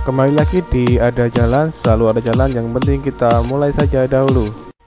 Kembali lagi di Ada Jalan, selalu ada jalan, yang penting kita mulai saja dahulu.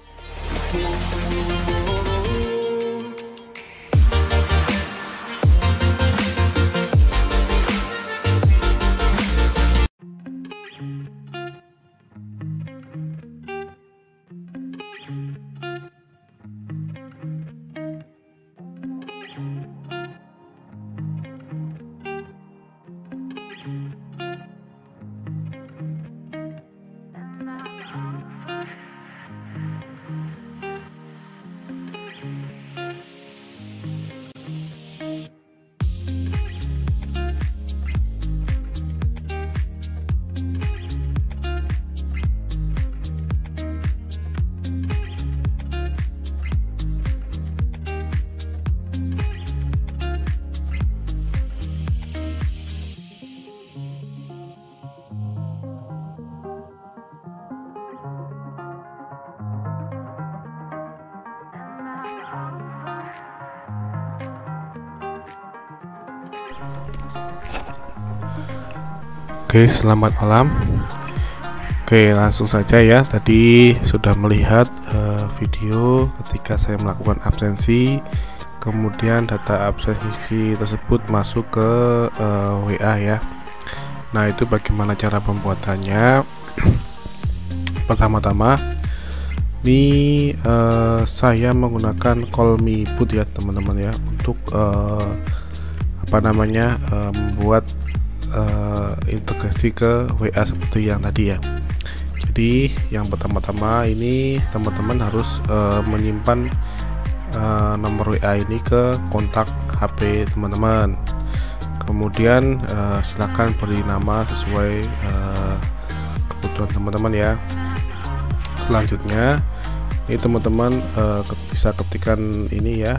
Oke, selamat malam. Oke, langsung saja ya. Tadi sudah melihat video ketika saya melakukan absensi, kemudian data absensi tersebut masuk ke WA ya. Nah, itu bagaimana cara pembuatannya? Pertama-tama ini saya menggunakan Call Me Boot ya teman-teman ya, untuk membuat integrasi ke WA seperti yang tadi ya. Jadi yang pertama-tama ini teman-teman harus menyimpan nomor WA ini ke kontak HP teman-teman. Kemudian silakan beri nama sesuai kebutuhan teman-teman ya. Selanjutnya ini teman-teman bisa ketikkan ini ya,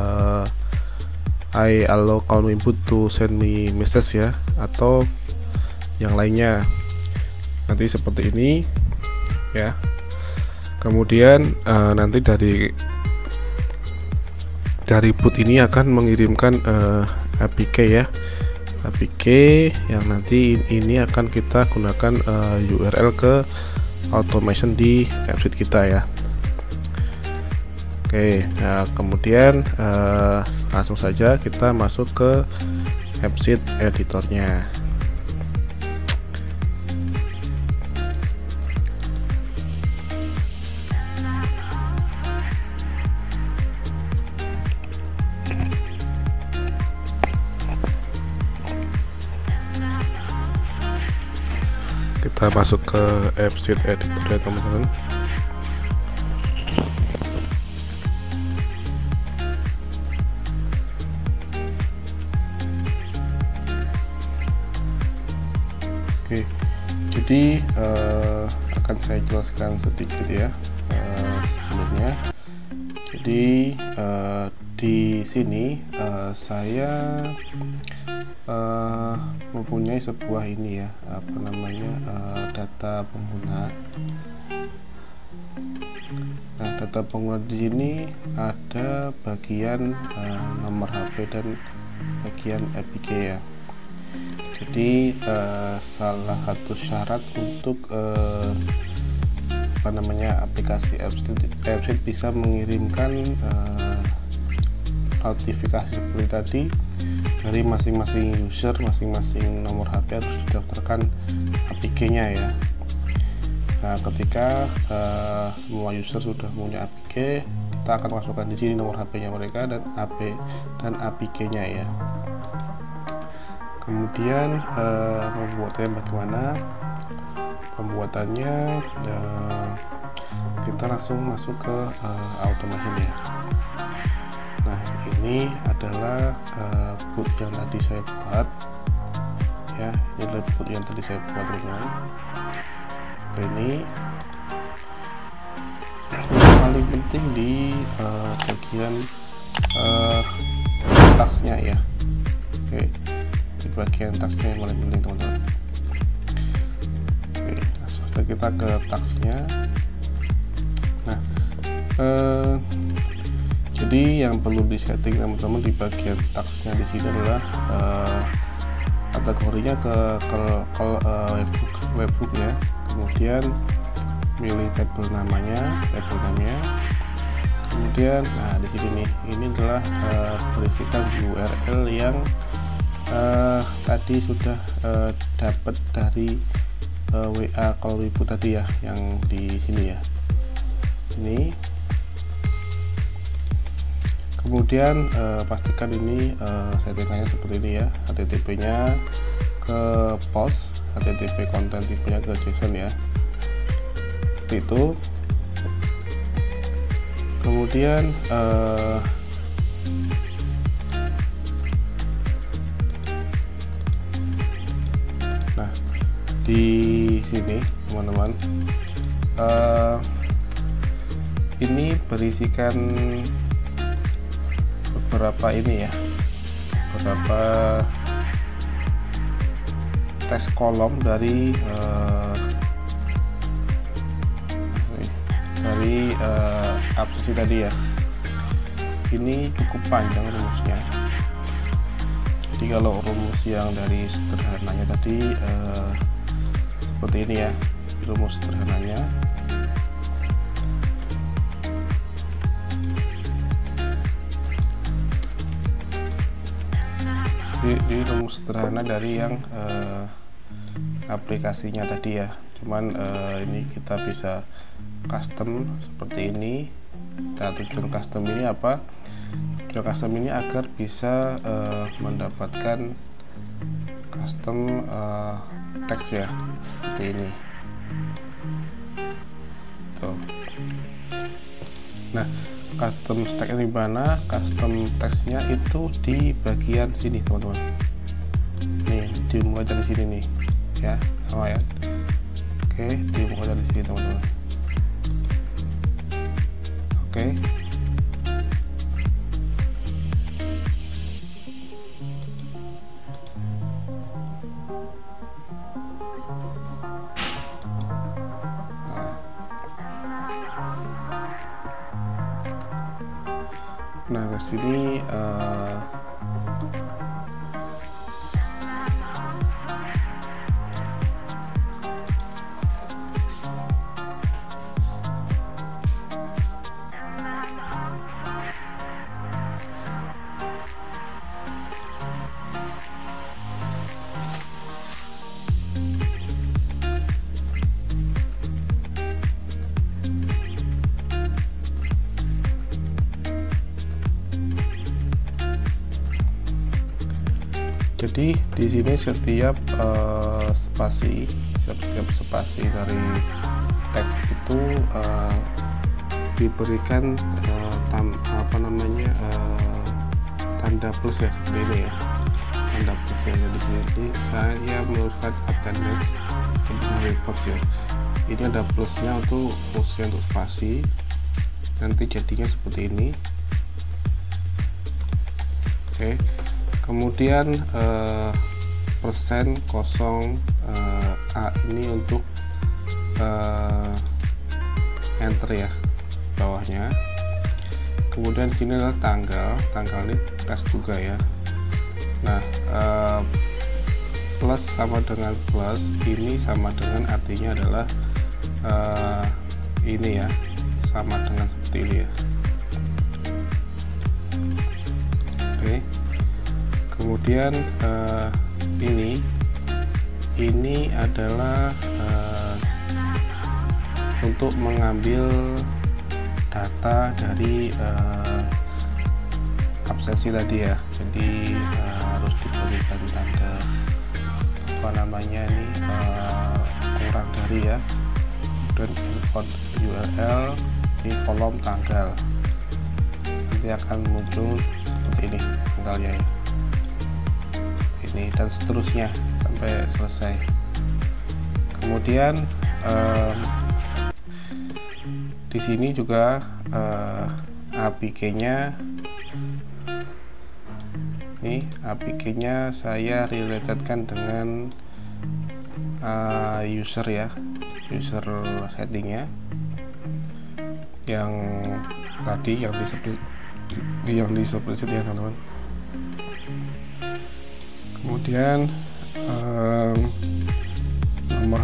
I allow Call Me Boot to send me message ya, atau yang lainnya nanti seperti ini ya. Kemudian nanti dari boot ini akan mengirimkan APK ya, APK yang nanti ini akan kita gunakan URL ke automation di website kita ya. Oke, nah kemudian langsung saja kita masuk ke website editornya. Kita masuk ke website editor ya teman-teman. Oke, jadi akan saya jelaskan sedikit ya sebelumnya. Jadi di sini saya mempunyai sebuah ini ya, data pengguna. Nah, data pengguna di sini ada bagian nomor HP dan bagian APK ya. Jadi salah satu syarat untuk aplikasi website bisa mengirimkan notifikasi seperti tadi dari masing-masing user, masing-masing nomor HP harus didaftarkan APK-nya ya. Nah, ketika semua user sudah punya APK, kita akan masukkan di sini nomor HP-nya mereka dan APK-nya ya. Kemudian pembuatannya bagaimana? Pembuatannya kita langsung masuk ke automation ya. Nah, ini adalah boot yang tadi saya buat ya. Ini adalah boot yang tadi saya buat teman-teman. Ini yang paling penting di bagian tasknya ya. Oke, di bagian tasknya yang paling penting teman-teman. Oke, langsung saja kita ke tasknya. Nah, jadi yang perlu disetting teman-teman di bagian tasknya di sini adalah kategorinya ke webbook ya. Kemudian pilih tabel namanya, kemudian nah di sini nih, ini adalah berisikan URL yang tadi sudah dapat dari WA call Wibu tadi ya, yang di sini ya. Ini kemudian pastikan ini settingannya seperti ini ya, HTTP nya ke post, HTTP konten tipenya ke JSON ya, seperti itu. Kemudian nah di sini teman-teman, ini berisikan beberapa ini ya, beberapa teks kolom dari abstrak tadi ya. Ini cukup panjang rumusnya, jadi kalau rumus yang dari sederhananya tadi seperti ini ya, rumus sederhananya. Di rumus sederhana dari yang aplikasinya tadi ya, cuman ini kita bisa custom seperti ini. Nah, tujuan custom ini apa? Tujuan custom ini agar bisa mendapatkan custom teks ya, seperti ini tuh. Nah, custom stack di mana? Custom teksnya itu di bagian sini teman-teman. Nih, dimulai dari sini nih ya, sama ya. Oke, dimulai dari sini teman-teman. Oke. Nah, ke sini jadi di sini setiap spasi dari teks itu diberikan tanda plus ya, seperti ini ya, tanda plus ya. Di sini saya menuliskan attendance reports ya, ini ada plusnya untuk spasi, nanti jadinya seperti ini. Oke. Kemudian persen kosong A ini untuk enter ya, bawahnya. Kemudian sini adalah tanggal ini tes juga ya. Nah, plus sama dengan plus, ini sama dengan artinya adalah ini ya, sama dengan seperti ini ya. Oke. Kemudian ini adalah untuk mengambil data dari absensi tadi ya, jadi harus diberikan tanda ini kurang dari ya, dan import URL di kolom tanggal, nanti akan muncul seperti ini tanggalnya ya, ini dan seterusnya sampai selesai. Kemudian di sini juga APK-nya, ini APK-nya saya relatedkan dengan user ya, user settingnya yang tadi yang di explicit ya teman-teman. Kemudian nomor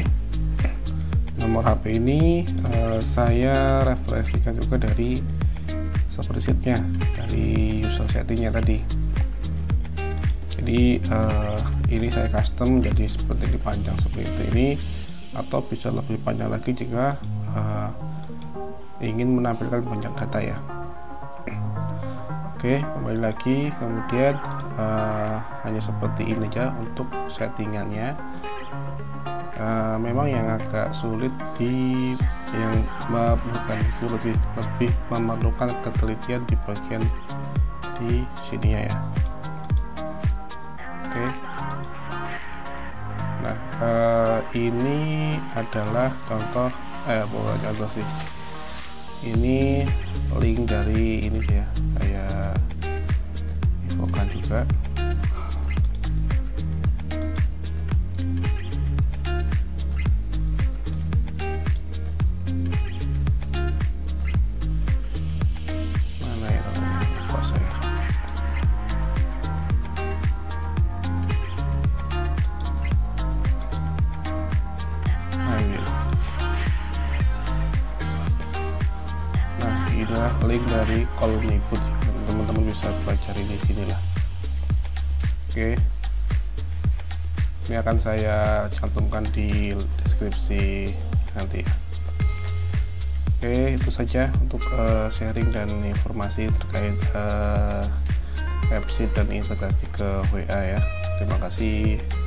HP ini saya referensikan juga dari spreadsheetnya, dari user settingnya tadi. Jadi ini saya custom jadi seperti dipanjang seperti ini, atau bisa lebih panjang lagi jika ingin menampilkan banyak data ya. Oke, kembali lagi, kemudian hanya seperti ini aja untuk settingannya. Memang yang agak sulit bukan sulit sih, lebih memerlukan ketelitian di bagian di sini ya. Oke, nah ini adalah contoh bukan contoh sih, ini link dari ini ya, saya infokan juga. Mana ya, lupa saya. Nah ini, adalah link dari kolom input, teman-teman bisa pelajari di sini lah. Oke, ini akan saya cantumkan di deskripsi nanti ya. Oke, itu saja untuk sharing dan informasi terkait website dan integrasi ke WA ya. Terima kasih.